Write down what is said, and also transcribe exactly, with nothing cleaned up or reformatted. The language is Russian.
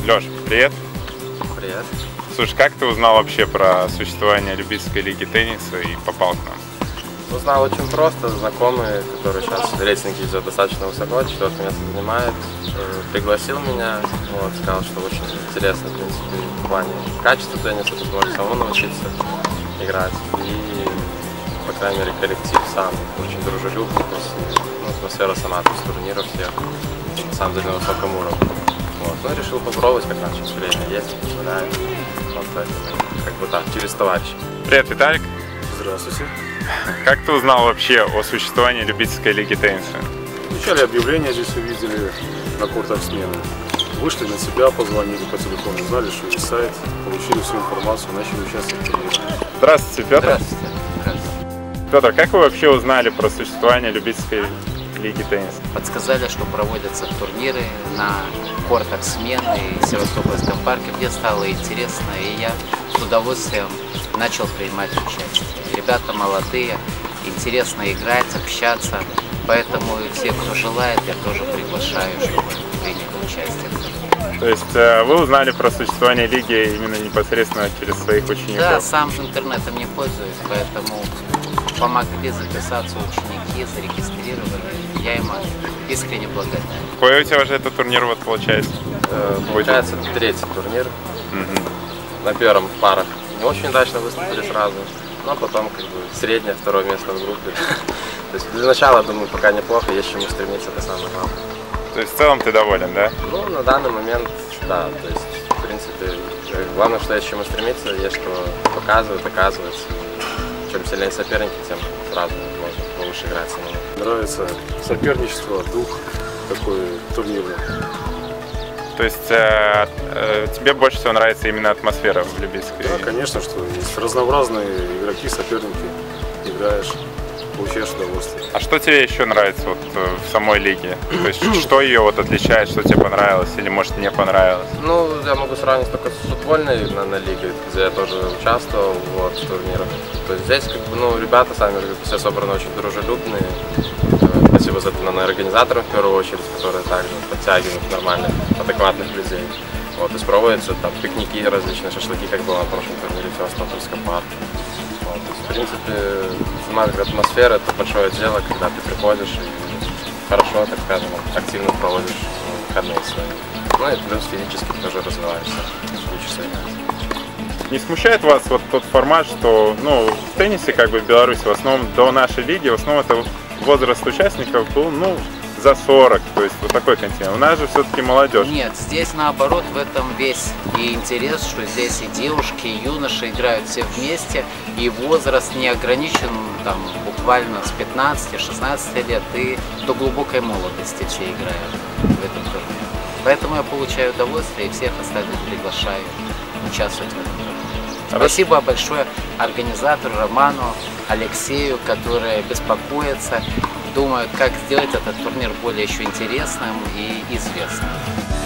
Лёш, привет. Привет. Слушай, как ты узнал вообще про существование любительской лиги тенниса и попал к нам? Узнал очень просто. Знакомый, который сейчас рейтинг идет достаточно высоко, четвертое место занимает, пригласил меня, вот, сказал, что очень интересно, в принципе, в плане качества тенниса, тут можно самому научиться играть. И, по крайней мере, коллектив сам очень дружелюбный, то есть, ну, атмосфера сама, то есть турниров всех, на самом деле, на высоком уровне. Вот. Ну, решил попробовать, как нам сейчас время есть, позволяет. Вот, как бы так, через товарища. Привет, Виталик. Здравствуйте. Как ты узнал вообще о существовании любительской лиги тенниса? Вначале объявление здесь увидели на кортах смены. Вышли на себя, позвонили по телефону, знали, что есть сайт, получили всю информацию, начали участвовать в турнире. Здравствуйте, Петр. Здравствуйте. Здравствуйте. Петр, как вы вообще узнали про существование любительской лиги тенниса? Подсказали, что проводятся турниры на кортах смены в Севастопольском парке, где стало интересно, и я с удовольствием начал принимать участие. Ребята молодые, интересно играть, общаться, поэтому и всех, кто желает, я тоже приглашаю, чтобы принять участие. То есть э, вы узнали про существование лиги именно непосредственно через своих учеников? Да, сам интернетом не пользуюсь, поэтому помогли записаться ученики, зарегистрировали. Я им искренне благодарен. Какой у тебя уже этот турнир вот получается? Э, получается, третий турнир. Угу. На первом в парах не очень удачно выступили сразу, но потом как бы среднее второе место в группе. То есть для начала, думаю, пока неплохо, есть чему стремиться, это самое главное. То есть в целом ты доволен, да? Ну, на данный момент, да, то есть, в принципе, главное, что есть чему стремиться, есть что показывать, доказывать. Чем сильнее соперники, тем сразу можно лучше играть с ними. Нравится соперничество, дух такой турнирный. То есть э, э, тебе больше всего нравится именно атмосфера в любительской Да, лиге? конечно, что есть разнообразные игроки, соперники, играешь, получаешь удовольствие. А что тебе еще нравится вот э, в самой лиге? То есть что ее вот отличает, что тебе понравилось или может не понравилось? Ну, я могу сравнить только с футбольной на, на лиге, где я тоже участвовал вот, в турнирах. То есть здесь, как бы, ну, ребята сами все собраны очень дружелюбные. Спасибо за это, наверное, организаторам в первую очередь, которые также подтягивают нормальных, адекватных людей. Вот, то есть проводятся там пикники, различные шашлыки, как было на прошлом турнире в Севастопольском парке. Вот, то есть, в принципе, сама атмосфера — это большое дело, когда ты приходишь и хорошо, так скажем, активно проводишь ну, выходные свои. Ну и плюс физически тоже развиваешься, учишься играть. Не смущает вас вот тот формат, что ну, в теннисе, как бы в Беларуси, в основном до нашей лиги, в основном это возраст участников был, ну, за сорок, то есть вот такой континент. У нас же все-таки молодежь. Нет, здесь наоборот, в этом весь и интерес, что здесь и девушки, и юноши играют все вместе, и возраст не ограничен там буквально с пятнадцати-шестнадцати лет и до глубокой молодости все играют в этом турнире. Поэтому я получаю удовольствие и всех остальных приглашаю участвовать в этом турнире. Спасибо большое организатору Роману, Алексею, которые беспокоятся, думают, как сделать этот турнир более еще интересным и известным.